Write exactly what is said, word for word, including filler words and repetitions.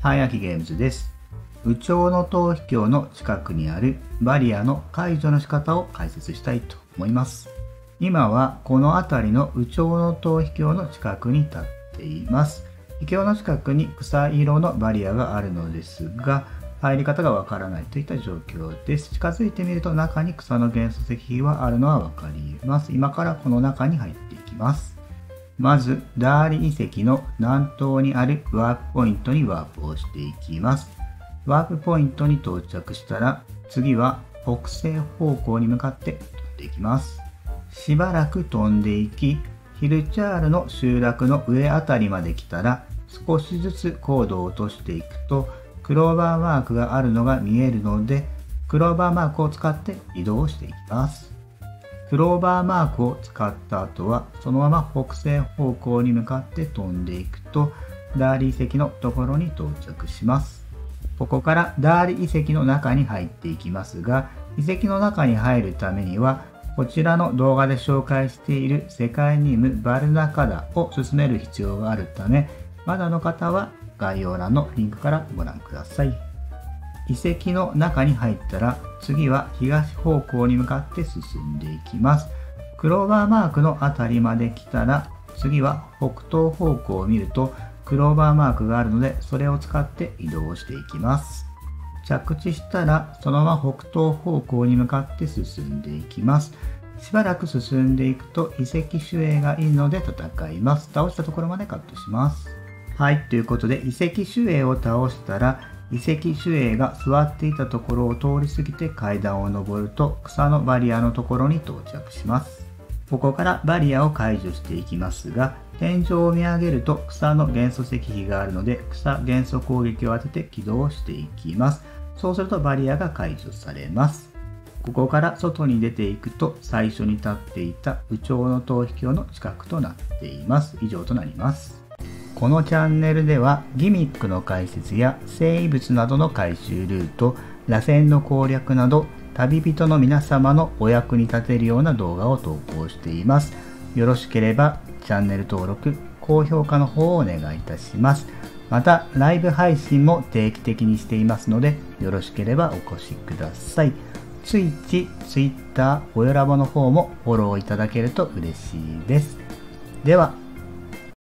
はい、あきゲームズです。有頂の逃避橋の近くにあるバリアの解除の仕方を解説したいと思います。今はこの辺りの有頂の逃避橋の近くに立っています。橋の近くに草色のバリアがあるのですが、入り方がわからないといった状況です。近づいてみると中に草の元素石碑はあるのはわかります。今からこの中に入っていきます。まず、ダーリ遺跡の南東にあるワープポイントにワープをしていきます。ワープポイントに到着したら、次は北西方向に向かって飛んでいきます。しばらく飛んでいき、ヒルチャールの集落の上あたりまで来たら、少しずつ高度を落としていくと、クローバーマークがあるのが見えるので、クローバーマークを使って移動していきます。クローバーマークを使った後は、そのまま北西方向に向かって飛んでいくと、ダーリ遺跡のところに到着します。ここからダーリ遺跡の中に入っていきますが、遺跡の中に入るためには、こちらの動画で紹介している世界任務バルナカダを進める必要があるため、まだの方は概要欄のリンクからご覧ください。遺跡の中に入ったら、次は東方向に向かって進んでいきます。クローバーマークのあたりまで来たら、次は北東方向を見ると、クローバーマークがあるので、それを使って移動していきます。着地したら、そのまま北東方向に向かって進んでいきます。しばらく進んでいくと、遺跡守衛がいるので戦います。倒したところまでカットします。はい、ということで、遺跡守衛を倒したら、遺跡守衛が座っていたところを通り過ぎて階段を登ると草のバリアのところに到着します。ここからバリアを解除していきますが、天井を見上げると草の元素石碑があるので、草元素攻撃を当てて起動していきます。そうするとバリアが解除されます。ここから外に出ていくと最初に立っていた有頂の逃避橋の近くとなっています。以上となります。このチャンネルではギミックの解説や生物などの回収ルート、螺旋の攻略など旅人の皆様のお役に立てるような動画を投稿しています。よろしければチャンネル登録、高評価の方をお願いいたします。またライブ配信も定期的にしていますので、よろしければお越しください。Twitch、Twitter、およらぼの方もフォローいただけると嬉しいです。では。